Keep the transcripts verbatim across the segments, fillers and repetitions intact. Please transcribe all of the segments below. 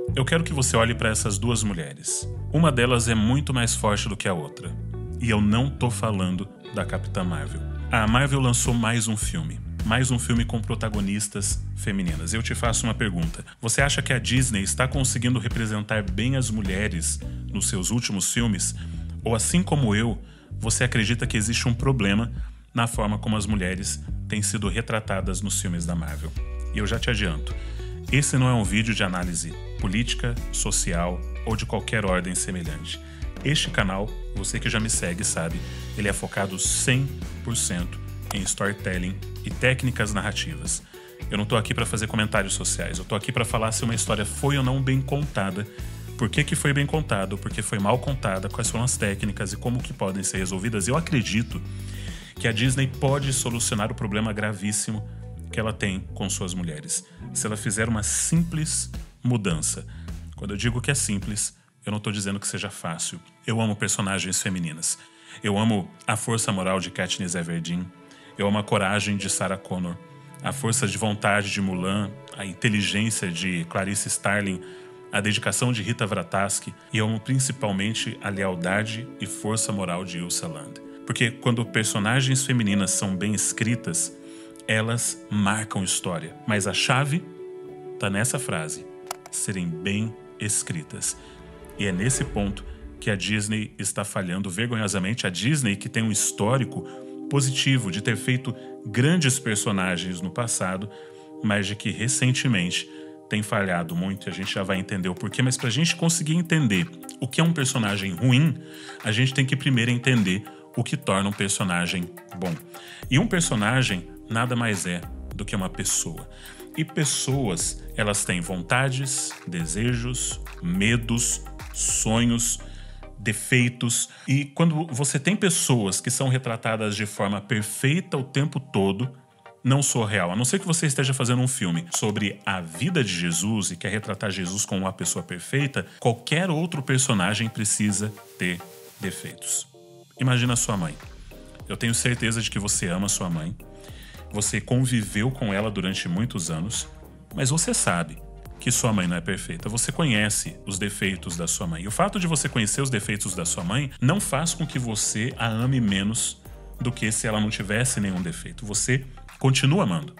Eu quero que você olhe para essas duas mulheres. Uma delas é muito mais forte do que a outra. E eu não tô falando da Capitã Marvel. A Marvel lançou mais um filme. Mais um filme com protagonistas femininas. Eu te faço uma pergunta. Você acha que a Disney está conseguindo representar bem as mulheres nos seus últimos filmes? Ou assim como eu, você acredita que existe um problema na forma como as mulheres têm sido retratadas nos filmes da Marvel? E eu já te adianto, esse não é um vídeo de análise política, social ou de qualquer ordem semelhante. Este canal, você que já me segue sabe, ele é focado cem por cento em storytelling e técnicas narrativas. Eu não tô aqui para fazer comentários sociais, eu tô aqui para falar se uma história foi ou não bem contada, por que que foi bem contado, por que foi mal contada, quais foram as técnicas e como que podem ser resolvidas. Eu acredito que a Disney pode solucionar o problema gravíssimo que ela tem com suas mulheres, se ela fizer uma simples mudança. Quando eu digo que é simples, eu não tô dizendo que seja fácil. Eu amo personagens femininas. Eu amo a força moral de Katniss Everdeen. Eu amo a coragem de Sarah Connor, a força de vontade de Mulan, a inteligência de Clarice Starling, a dedicação de Rita Vrataski, e eu amo principalmente a lealdade e força moral de Ilsa Land. Porque quando personagens femininas são bem escritas, elas marcam história. Mas a chave tá nessa frase, serem bem escritas. E é nesse ponto que a Disney está falhando vergonhosamente. A Disney, que tem um histórico positivo de ter feito grandes personagens no passado, mas de que recentemente tem falhado muito, e a gente já vai entender o porquê. Mas pra gente conseguir entender o que é um personagem ruim, a gente tem que primeiro entender o que torna um personagem bom. E um personagem nada mais é do que uma pessoa. E pessoas, elas têm vontades, desejos, medos, sonhos, defeitos. E quando você tem pessoas que são retratadas de forma perfeita o tempo todo, não sou real. A não ser que você esteja fazendo um filme sobre a vida de Jesus e quer retratar Jesus como uma pessoa perfeita, qualquer outro personagem precisa ter defeitos. Imagina a sua mãe. Eu tenho certeza de que você ama sua mãe. Você conviveu com ela durante muitos anos, mas você sabe que sua mãe não é perfeita. Você conhece os defeitos da sua mãe. E o fato de você conhecer os defeitos da sua mãe não faz com que você a ame menos do que se ela não tivesse nenhum defeito. Você continua amando.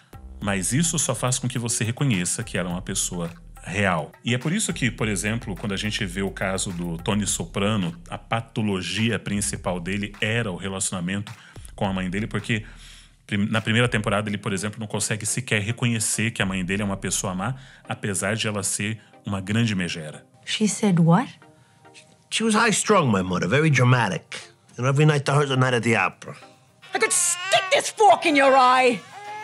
Mas isso só faz com que você reconheça que ela é uma pessoa real. E é por isso que, por exemplo, quando a gente vê o caso do Tony Soprano, a patologia principal dele era o relacionamento com a mãe dele, porque na primeira temporada ele, por exemplo, não consegue sequer reconhecer que a mãe dele é uma pessoa má, apesar de ela ser uma grande megera. She said what? She was high-strung, my mother, very dramatic. And every night to her's a night at the opera. I could stick this fork in your eye!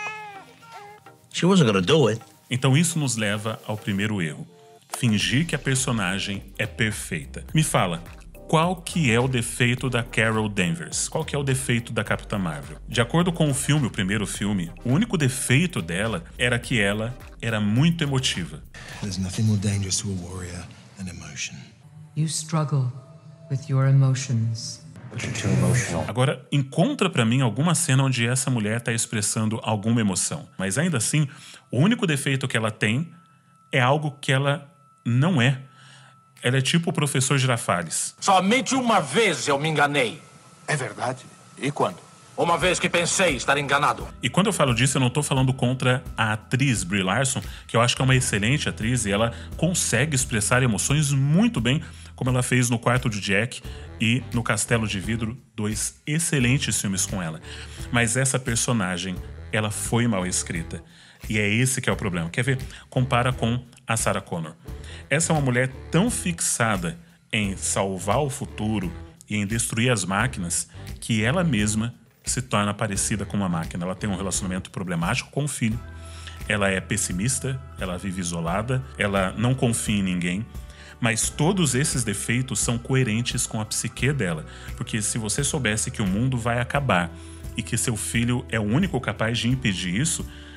She wasn't gonna do it. Então isso nos leva ao primeiro erro. Fingir que a personagem é perfeita. Me fala, qual que é o defeito da Carol Danvers? Qual que é o defeito da Capitã Marvel? De acordo com o filme, o primeiro filme, o único defeito dela era que ela era muito emotiva. There's nothing more dangerous to a warrior than emotion. You struggle with your emotions. But you're too emotional. Agora, encontra pra mim alguma cena onde essa mulher tá expressando alguma emoção. Mas ainda assim, o único defeito que ela tem é algo que ela não é. Ela é tipo o professor Girafales. Somente uma vez eu me enganei. É verdade? E quando? Uma vez que pensei estar enganado. E quando eu falo disso, eu não tô falando contra a atriz Brie Larson, que eu acho que é uma excelente atriz e ela consegue expressar emoções muito bem, como ela fez no Quarto de Jack e no Castelo de Vidro, dois excelentes filmes com ela. Mas essa personagem, ela foi mal escrita. E é esse que é o problema. Quer ver? Compara com a Sarah Connor. Essa é uma mulher tão fixada em salvar o futuro e em destruir as máquinas que ela mesma se torna parecida com uma máquina. Ela tem um relacionamento problemático com o filho. Ela é pessimista, ela vive isolada, ela não confia em ninguém. Mas todos esses defeitos são coerentes com a psique dela. Porque se você soubesse que o mundo vai acabar e que seu filho é o único capaz de impedir isso,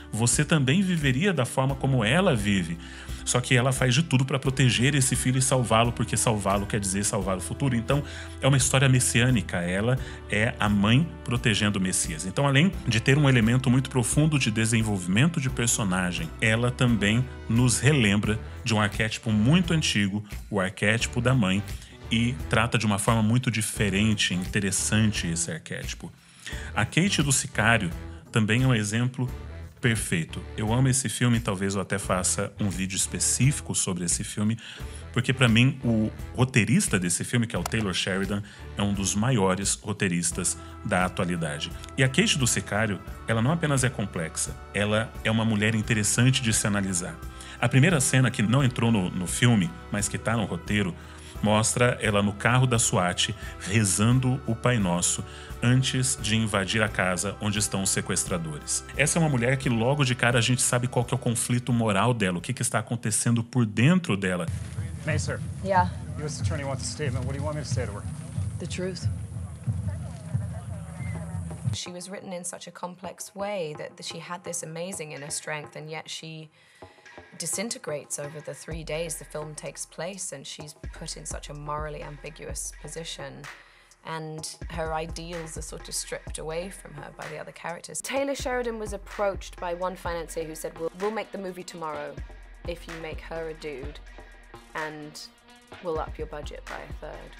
você também viveria da forma como ela vive. Só que ela faz de tudo para proteger esse filho e salvá-lo, porque salvá-lo quer dizer salvar o futuro. Então, é uma história messiânica. Ela é a mãe protegendo o Messias. Então, além de ter um elemento muito profundo de desenvolvimento de personagem, ela também nos relembra de um arquétipo muito antigo, o arquétipo da mãe, e trata de uma forma muito diferente, interessante esse arquétipo. A Kate do Sicário também é um exemplo perfeito. Eu amo esse filme, talvez eu até faça um vídeo específico sobre esse filme, porque para mim o roteirista desse filme, que é o Taylor Sheridan, é um dos maiores roteiristas da atualidade. E a Kate do Sicário, ela não apenas é complexa, ela é uma mulher interessante de se analisar. A primeira cena que não entrou no, no filme, mas que está no roteiro, mostra ela no carro da SWAT rezando o Pai Nosso antes de invadir a casa onde estão os sequestradores. Essa é uma mulher que logo de cara a gente sabe qual que é o conflito moral dela, o que, que está acontecendo por dentro dela. May, sir. Yeah, U S Attorney wants a statement. What do you want me to say to her? the truth. She was written in such a complex way that she had this amazing inner strength, and yet she disintegrates over the three days the film takes place, and she's put in such a morally ambiguous position, and her ideals are sort of stripped away from her by the other characters. Taylor Sheridan was approached by one financier who said, we'll, we'll make the movie tomorrow if you make her a dude, and we'll up your budget by a third.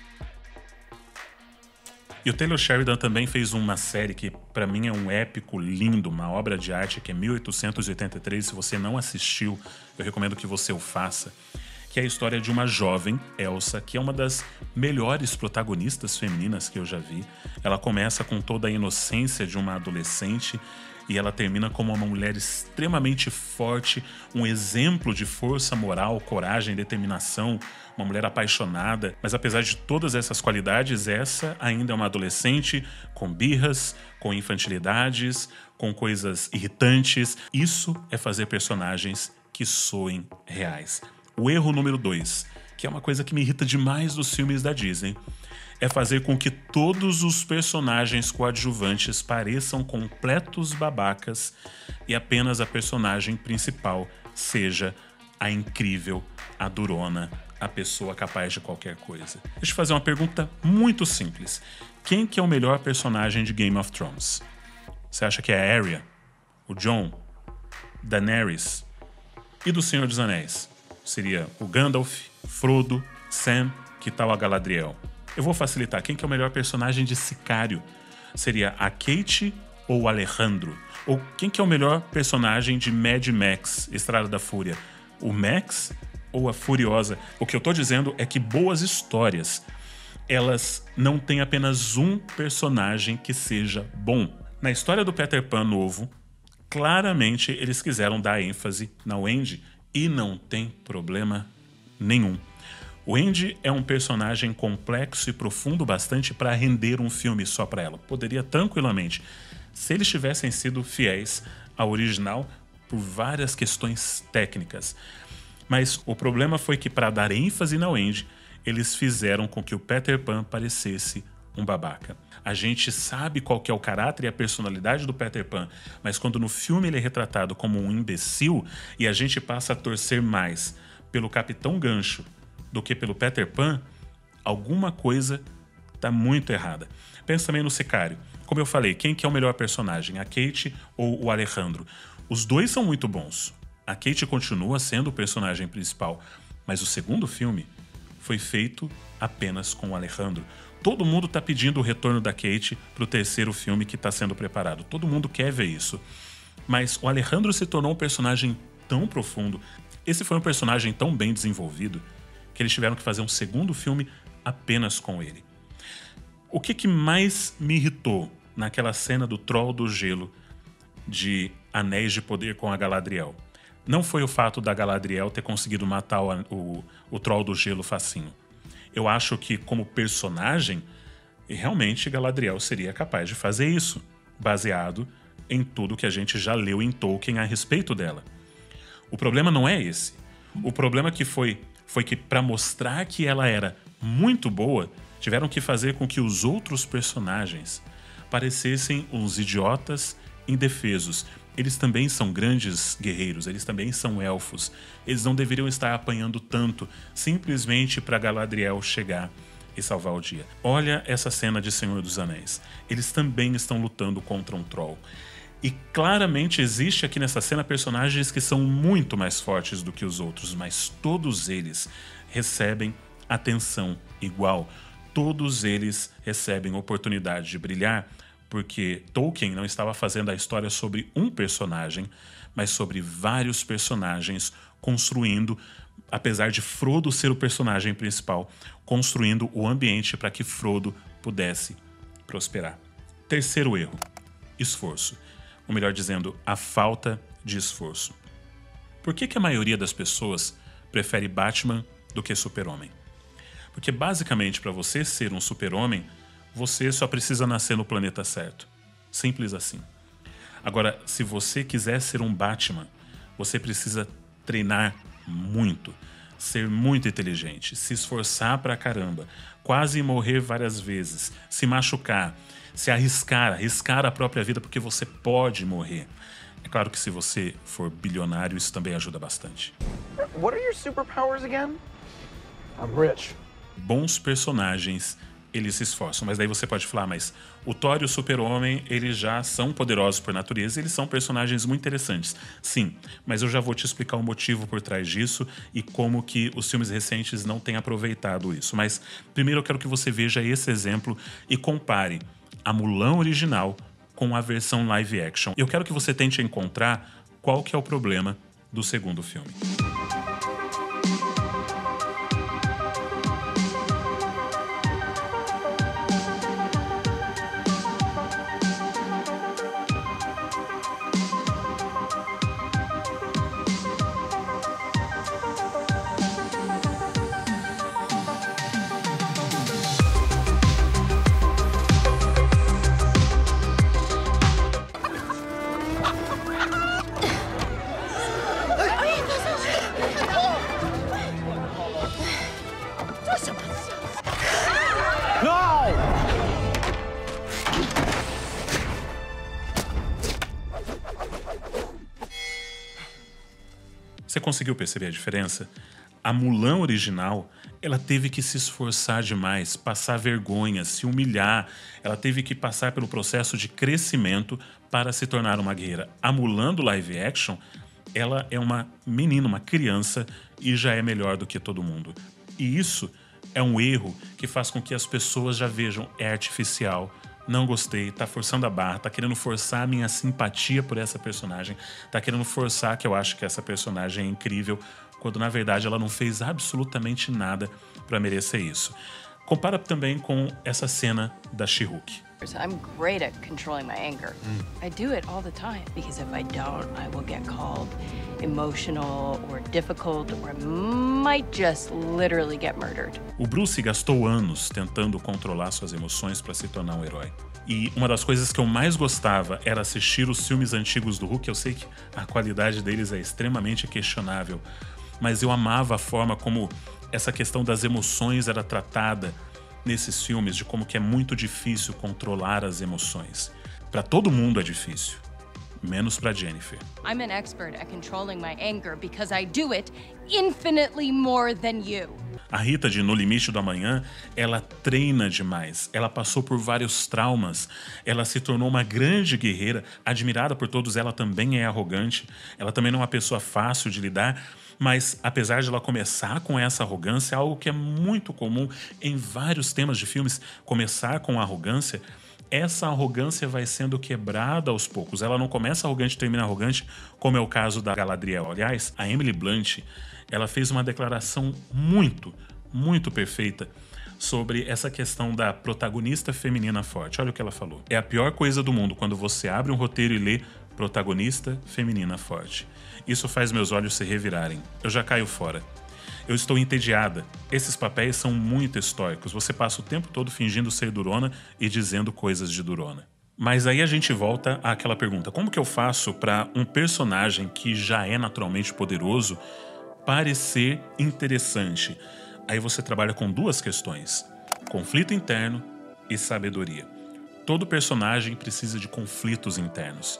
E o Taylor Sheridan também fez uma série que pra mim é um épico lindo, uma obra de arte, que é mil oitocentos e oitenta e três. Se você não assistiu, eu recomendo que você o faça. Que é a história de uma jovem, Elsa, que é uma das melhores protagonistas femininas que eu já vi. Ela começa com toda a inocência de uma adolescente e ela termina como uma mulher extremamente forte, um exemplo de força moral, coragem, determinação, uma mulher apaixonada. Mas apesar de todas essas qualidades, essa ainda é uma adolescente com birras, com infantilidades, com coisas irritantes. Isso é fazer personagens que soem reais. O erro número dois, que é uma coisa que me irrita demais dos filmes da Disney, é fazer com que todos os personagens coadjuvantes pareçam completos babacas e apenas a personagem principal seja a incrível, a durona, a pessoa capaz de qualquer coisa. Deixa eu fazer uma pergunta muito simples. Quem que é o melhor personagem de Game of Thrones? Você acha que é a Arya? O Jon? Daenerys? E do Senhor dos Anéis? Seria o Gandalf, Frodo, Sam, que tal a Galadriel? Eu vou facilitar. Quem que é o melhor personagem de Sicário? Seria a Kate ou o Alejandro? Ou quem que é o melhor personagem de Mad Max, Estrada da Fúria? O Max ou a Furiosa? O que eu tô dizendo é que boas histórias, elas não têm apenas um personagem que seja bom. Na história do Peter Pan novo, claramente eles quiseram dar ênfase na Wendy, e não tem problema nenhum. O Wendy é um personagem complexo e profundo bastante para render um filme só para ela. Poderia tranquilamente, se eles tivessem sido fiéis ao original por várias questões técnicas. Mas o problema foi que, para dar ênfase na Wendy, eles fizeram com que o Peter Pan parecesse um babaca. A gente sabe qual que é o caráter e a personalidade do Peter Pan, mas quando no filme ele é retratado como um imbecil e a gente passa a torcer mais pelo Capitão Gancho do que pelo Peter Pan, alguma coisa tá muito errada. Pensa também no Sicário. Como eu falei, quem que é o melhor personagem? A Kate ou o Alejandro? Os dois são muito bons. A Kate continua sendo o personagem principal, mas o segundo filme foi feito apenas com o Alejandro. Todo mundo está pedindo o retorno da Kate para o terceiro filme que está sendo preparado. Todo mundo quer ver isso. Mas o Alejandro se tornou um personagem tão profundo. Esse foi um personagem tão bem desenvolvido que eles tiveram que fazer um segundo filme apenas com ele. O que, que mais me irritou naquela cena do Troll do Gelo de Anéis de Poder com a Galadriel? Não foi o fato da Galadriel ter conseguido matar o, o, o Troll do Gelo facinho. Eu acho que, como personagem, realmente Galadriel seria capaz de fazer isso, baseado em tudo que a gente já leu em Tolkien a respeito dela. O problema não é esse. O problema que foi, foi que, para mostrar que ela era muito boa, tiveram que fazer com que os outros personagens parecessem uns idiotas indefesos. Eles também são grandes guerreiros, eles também são elfos. Eles não deveriam estar apanhando tanto simplesmente para Galadriel chegar e salvar o dia. Olha essa cena de Senhor dos Anéis. Eles também estão lutando contra um troll. E claramente existe aqui nessa cena personagens que são muito mais fortes do que os outros, mas todos eles recebem atenção igual. Todos eles recebem oportunidade de brilhar, porque Tolkien não estava fazendo a história sobre um personagem, mas sobre vários personagens, construindo, apesar de Frodo ser o personagem principal, construindo o ambiente para que Frodo pudesse prosperar. Terceiro erro: esforço. Ou melhor dizendo, a falta de esforço. Por que que a maioria das pessoas prefere Batman do que Super-Homem? Porque basicamente, para você ser um super-homem, você só precisa nascer no planeta certo. Simples assim. Agora, se você quiser ser um Batman, você precisa treinar muito, ser muito inteligente, se esforçar pra caramba, quase morrer várias vezes, se machucar, se arriscar, arriscar a própria vida, porque você pode morrer. É claro que se você for bilionário, isso também ajuda bastante. What are your superpowers again? I'm rich. Bons personagens, eles se esforçam, mas daí você pode falar, mas o Thor e o Super-Homem, eles já são poderosos por natureza, eles são personagens muito interessantes. Sim, mas eu já vou te explicar o motivo por trás disso e como que os filmes recentes não têm aproveitado isso. Mas primeiro eu quero que você veja esse exemplo e compare a Mulan original com a versão live action. Eu quero que você tente encontrar qual que é o problema do segundo filme. Você conseguiu perceber a diferença? A Mulan original, ela teve que se esforçar demais, passar vergonha, se humilhar. Ela teve que passar pelo processo de crescimento para se tornar uma guerreira. A Mulan do live action, ela é uma menina, uma criança e já é melhor do que todo mundo. E isso é um erro que faz com que as pessoas já vejam, é artificial. Não gostei, tá forçando a barra, tá querendo forçar a minha simpatia por essa personagem, tá querendo forçar que eu acho que essa personagem é incrível, quando na verdade ela não fez absolutamente nada para merecer isso. Compara também com essa cena da She-Hulk. I'm great at controlling my anger. Mm. I do it all the time because if I don't, I will get called emotional or difficult or might just literally get murdered. O Bruce gastou anos tentando controlar suas emoções para se tornar um herói. E uma das coisas que eu mais gostava era assistir os filmes antigos do Hulk. Eu sei que a qualidade deles é extremamente questionável, mas eu amava a forma como essa questão das emoções era tratada nesses filmes, de como que é muito difícil controlar as emoções. Para todo mundo é difícil, menos para Jennifer. I'm an expert at controlling my anger because I do it infinitely more than you. A Rita de No Limite do Amanhã, ela treina demais. Ela passou por vários traumas. Ela se tornou uma grande guerreira, admirada por todos. Ela também é arrogante. Ela também não é uma pessoa fácil de lidar. Mas, apesar de ela começar com essa arrogância, algo que é muito comum em vários temas de filmes, começar com arrogância, essa arrogância vai sendo quebrada aos poucos. Ela não começa arrogante e termina arrogante, como é o caso da Galadriel. Aliás, a Emily Blunt, ela fez uma declaração muito, muito perfeita sobre essa questão da protagonista feminina forte. Olha o que ela falou. É a pior coisa do mundo quando você abre um roteiro e lê protagonista feminina forte. Isso faz meus olhos se revirarem. Eu já caio fora. Eu estou entediada. Esses papéis são muito estoicos. Você passa o tempo todo fingindo ser durona e dizendo coisas de durona. Mas aí a gente volta àquela pergunta. Como que eu faço para um personagem que já é naturalmente poderoso parecer interessante? Aí você trabalha com duas questões. Conflito interno e sabedoria. Todo personagem precisa de conflitos internos.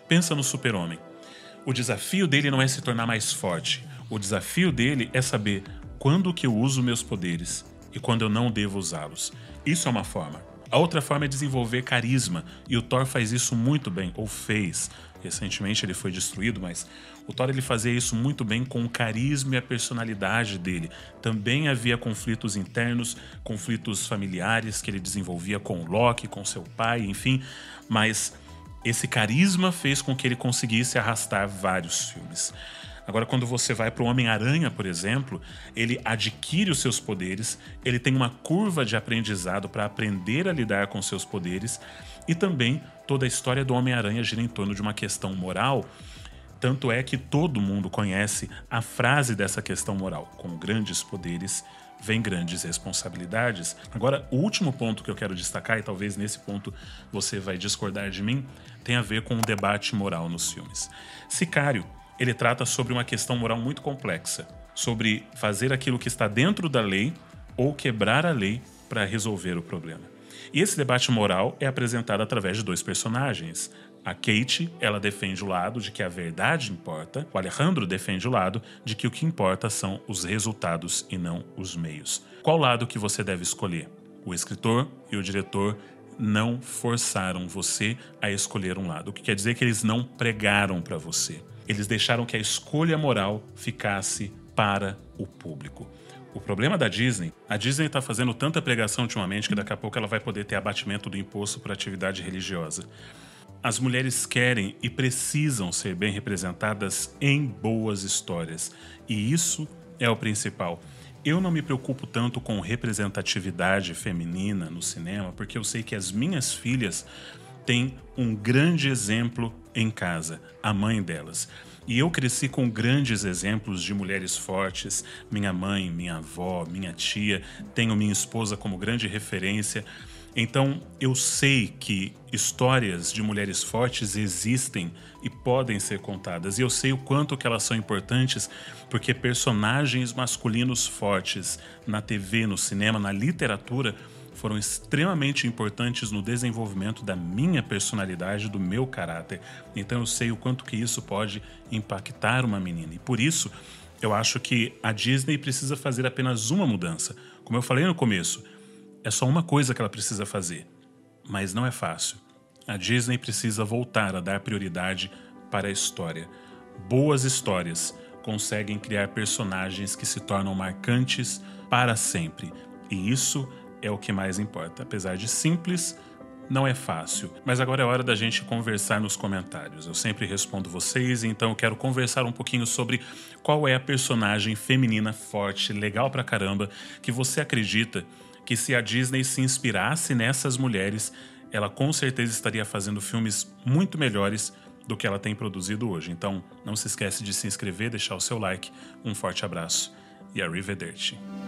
Pensa no Super-Homem. O desafio dele não é se tornar mais forte. O desafio dele é saber quando que eu uso meus poderes e quando eu não devo usá-los. Isso é uma forma. A outra forma é desenvolver carisma, e o Thor faz isso muito bem, ou fez. Recentemente ele foi destruído, mas o Thor ele fazia isso muito bem com o carisma e a personalidade dele. Também havia conflitos internos, conflitos familiares que ele desenvolvia com o Loki, com seu pai, enfim, mas esse carisma fez com que ele conseguisse arrastar vários filmes. Agora, quando você vai para o Homem-Aranha, por exemplo, ele adquire os seus poderes, ele tem uma curva de aprendizado para aprender a lidar com seus poderes, e também toda a história do Homem-Aranha gira em torno de uma questão moral. Tanto é que todo mundo conhece a frase dessa questão moral: com grandes poderes vem grandes responsabilidades. Agora, o último ponto que eu quero destacar, e talvez nesse ponto você vai discordar de mim, tem a ver com o debate moral nos filmes. Sicário, ele trata sobre uma questão moral muito complexa, sobre fazer aquilo que está dentro da lei ou quebrar a lei para resolver o problema. E esse debate moral é apresentado através de dois personagens. A Kate, ela defende o lado de que a verdade importa, o Alejandro defende o lado de que o que importa são os resultados e não os meios. Qual lado que você deve escolher? O escritor e o diretor não forçaram você a escolher um lado, o que quer dizer que eles não pregaram para você. Eles deixaram que a escolha moral ficasse para o público. O problema da Disney, a Disney está fazendo tanta pregação ultimamente que daqui a pouco ela vai poder ter abatimento do imposto por atividade religiosa. As mulheres querem e precisam ser bem representadas em boas histórias. E isso é o principal. Eu não me preocupo tanto com representatividade feminina no cinema, porque eu sei que as minhas filhas têm um grande exemplo em casa, a mãe delas. E eu cresci com grandes exemplos de mulheres fortes. Minha mãe, minha avó, minha tia, tenho minha esposa como grande referência. Então, eu sei que histórias de mulheres fortes existem e podem ser contadas. E eu sei o quanto que elas são importantes, porque personagens masculinos fortes na T V, no cinema, na literatura, foram extremamente importantes no desenvolvimento da minha personalidade, do meu caráter. Então eu sei o quanto que isso pode impactar uma menina. E por isso, eu acho que a Disney precisa fazer apenas uma mudança. Como eu falei no começo, é só uma coisa que ela precisa fazer, mas não é fácil. A Disney precisa voltar a dar prioridade para a história. Boas histórias conseguem criar personagens que se tornam marcantes para sempre. E isso é o que mais importa. Apesar de simples, não é fácil. Mas agora é hora da gente conversar nos comentários. Eu sempre respondo vocês, então eu quero conversar um pouquinho sobre qual é a personagem feminina forte, legal pra caramba, que você acredita que se a Disney se inspirasse nessas mulheres, ela com certeza estaria fazendo filmes muito melhores do que ela tem produzido hoje. Então, não se esquece de se inscrever, deixar o seu like. Um forte abraço e arrivederci.